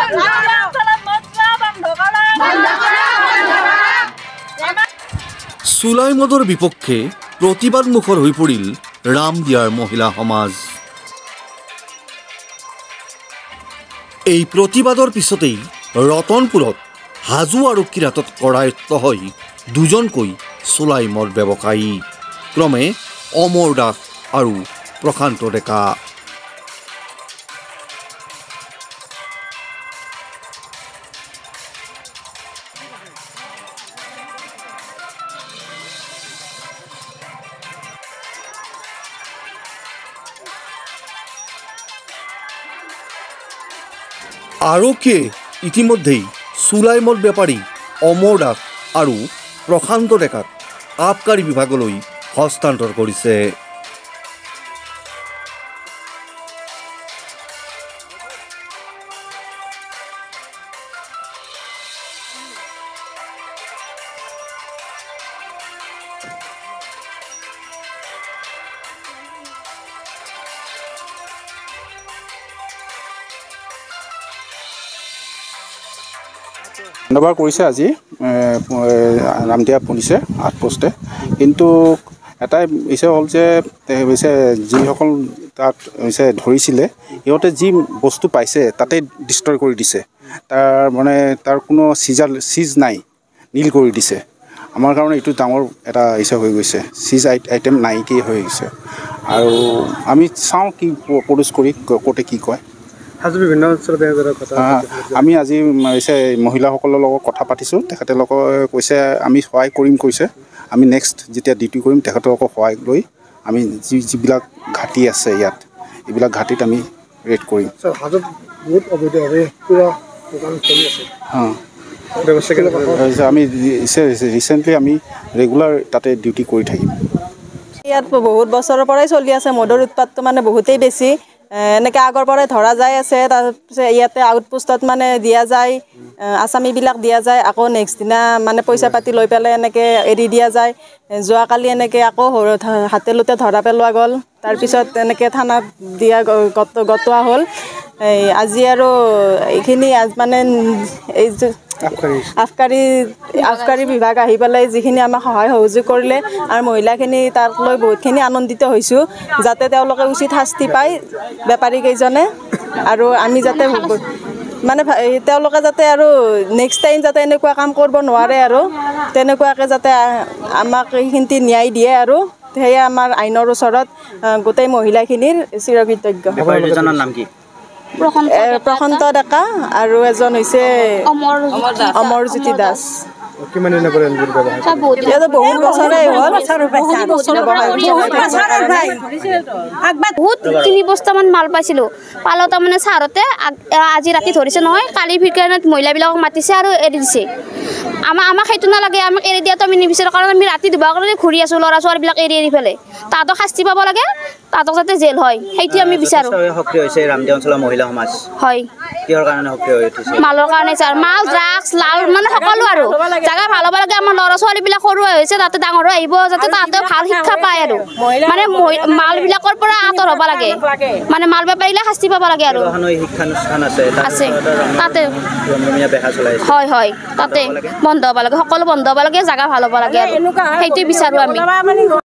চুলাই মদৰ বিপক্ষে প্ৰতিবাদ মুখৰ হৈ পৰিল ৰামদিয়াৰ মহিলা সমাজ। এই প্ৰতিবাদৰ পিছতেই ৰতনপুৰত হাজো আৰক্ষীৰ হাতত কৰায়ত্ব হয় দুজনকৈ চুলাই মদ ব্যৱসায়ী, ক্ৰমে অমৰ দাস আৰু প্ৰশান্ত ডেকা। আৰক্ষীয়ে ইতিমধ্যেই চুলাই মদ বেপাৰী অমৰ দাস আৰু প্ৰশান্ত ডেকাক আবকাৰী বিভাগলৈ হস্তান্তৰ কৰিছে। ধন্যবাদ কৰিছে আজি ৰামদিয়া পুলিচে আউটপোষ্টে, কিন্তু এটাই হৈছে হ'ল যে যিসকল তাত ধৰিছিলে সিহঁতে যি বস্তু পাইছে তাতে ডিষ্ট্ৰয় কৰি দিছে। তাৰ কোনো চিজ নাই, নীল কৰি দিছে। আমাৰ কাৰণে এইটো ডাঙৰ এটা হৈ গৈছে, চিজ আইটেম নাইকিয়া হৈ গৈছে। আৰু আমি চাওঁ কি প্ৰডিউচ কৰি কোৰ্টে কি কয়। আমি আজি মহিলাসকলৰ লগত কথা পাতিছোঁ, তেখেতলোকে কৈছে আমি সহায় কৰিম কৈছে। আমি নেক্সট যেতিয়া ডিউটি কৰিম তেখেতলোকক সহায় লৈ আমি যিবিলাক ঘাটি আছে ইয়াত, এইবিলাক ঘাটিত আমি ৰেড কৰিম। আমি ৰিচেণ্টলি আমি ৰেগুলাৰ তাতে ডিউটি কৰি থাকিম। ইয়াত বহুত বছৰৰ পৰাই চলি আছে, মদৰ উৎপাদটো মানে বহুতেই বেছি। এনেকৈ আগৰ পৰাই ধৰা যাই আছে। তাৰপিছত ইয়াতে আউটপোষ্টত মানে দিয়া যায়, আছামীবিলাক দিয়া যায়। আকৌ নেক্সট দিনা মানে পইচা পাতি লৈ পেলাই এনেকৈ এৰি দিয়া যায়। যোৱাকালি এনেকৈ আকৌ হাতেলোতে ধৰা পেলোৱা গ'ল। তাৰপিছত এনেকৈ থানাত দিয়া গতোৱা হ'ল। আজি আৰু এইখিনি মানে এই আবকাৰী বিভাগ আহি পেলাই যিখিনি আমাক সহায় সহযোগ কৰিলে আৰু মহিলাখিনি তাক লৈ বহুতখিনি আনন্দিত হৈছোঁ, যাতে তেওঁলোকে উচিত শাস্তি পায় বেপাৰীকেইজনে। আৰু আমি যাতে মানে তেওঁলোকে যাতে আৰু নেক্সট টাইম যাতে এনেকুৱা কাম কৰিব নোৱাৰে আৰু তেনেকুৱাকৈ যাতে আমাক এইখিনি ন্যায় দিয়ে। আৰু সেয়ে আমাৰ আইনৰ ওচৰত গোটেই মহিলাখিনিৰ চিৰকৃতজ্ঞ। প্ৰশান্ত ডেকা আৰু এজন হৈছে অমৰজ্যোতি দাস। বহুত বছৰে হ'ল। 3 বস্তামান মাল পাইছিলোঁ। পালো তাৰমানে চাৰতে আজি ৰাতি ধৰিছে নহয়, কালি ভিতৰত মহিলাবিলাকক মাতিছে আৰু এৰি দিছে। আমাক সেইটো নালাগে, আমাক এৰি দিয়াটো আমি নিবিচাৰোঁ, কাৰণ আমি ৰাতি দুবাৰ কাৰণে ঘূৰি আছোঁ ল'ৰা ছোৱালীবিলাক এৰি পেলাই। তাহাঁতক শাস্তি পাব লাগে, তাহাঁতক যাতে জেল হয়, সেইটো আমি বিচাৰোঁ। সক্ৰিয় হৈছে ৰামদিয়া অঞ্চলৰ মহিলা সমাজ। হয়, কিহৰ কাৰণে সক্ৰিয় হৈ উঠিছে? মালৰ কাৰণে ছাৰ, মাল ড্ৰাগছ লাল মানে সকলো আৰু জাগা ভাল হ'ব লাগে। আমাৰ ল'ৰা ছোৱালীবিলাক সৰু হৈছে, তাতে ডাঙৰ হৈ আহিব, যাতে তাহাঁতে ভাল শিক্ষা পায়। আৰু মানে মালবিলাকৰ পৰা আঁতৰ হ'ব লাগে, মানে মাল বেপাৰীলে শাস্তি পাব লাগে। আৰু শিক্ষানুষ্ঠান আছে তাতে, হয় হয়, তাতে বন্ধ হ'ব লাগে, সকলো বন্ধ হ'ব লাগে, জাগা ভাল হ'ব লাগে। আৰু সেইটোৱে বিচাৰোঁ আমি।